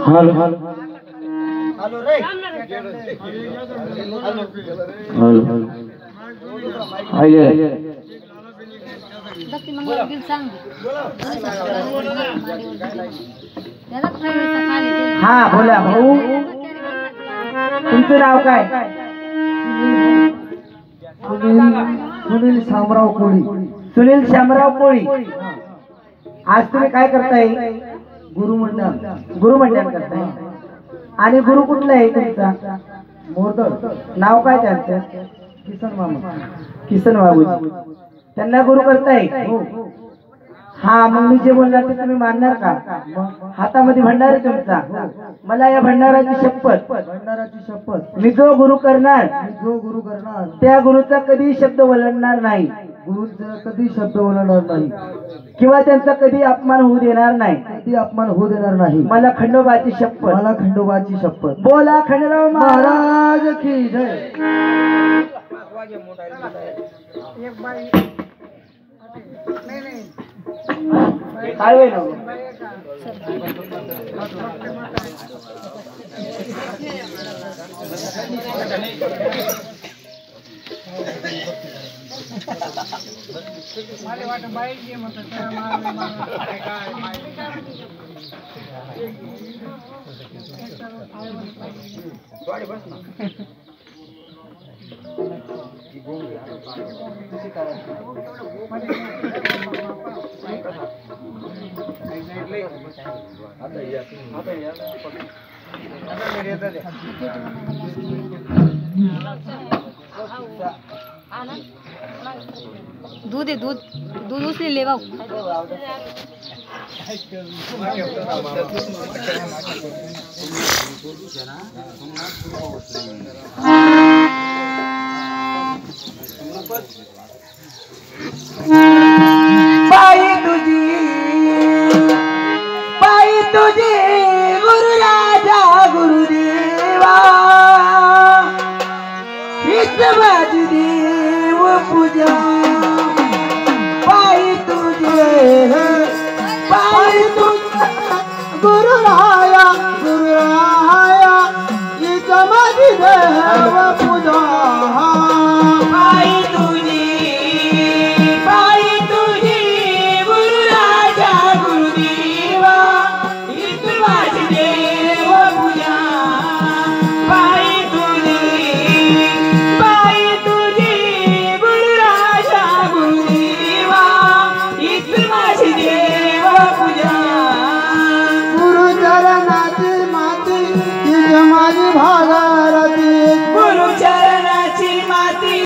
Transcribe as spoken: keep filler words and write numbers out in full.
hello hello hello रे hello hello आइए दत्ती मंगळ गिल सांग हा बोला भाऊ तुमचं नाव काय सुनील शामराव कोळी सुनील शामराव कोळी आज तुम्ही काय करताय गुरुमंडळ गुरुमंडळ करताय आणि गुरु कुठला आहे तुमचा मोरदळ नाव काय त्यांचं किसन मामा किसन बाबूजी त्यांना गुरु करताय हो हा मग मी जे बोलणार ते तुम्ही मानणार का हातामध्ये भंडार आहे तुमचा मला या भंडाराची शपथ भंडाराची शपथ मी जो गुरु करणार मी जो गुरु करणार त्या गुरुचा कधी शब्द वळणणार नाही गुरुचा कधी शब्द बोलणार नाही किंवा त्यांचा कधी अपमान होऊ देणार नाही कधी अपमान होऊ देणार नाही मला खंडोबाची शपथ मला खंडोबाची शपथ बोला खंडराव महाराज महाराज की जय काय होईल दूध आहे दूध दूध उचलेले भाऊ पायी तुझी पायी तुझी गुरु राजा गुरुदेवा हीच माझी देव पूजा पायी तुझे पायी तुझे गुरु राया गुरु राया हीच माझी देव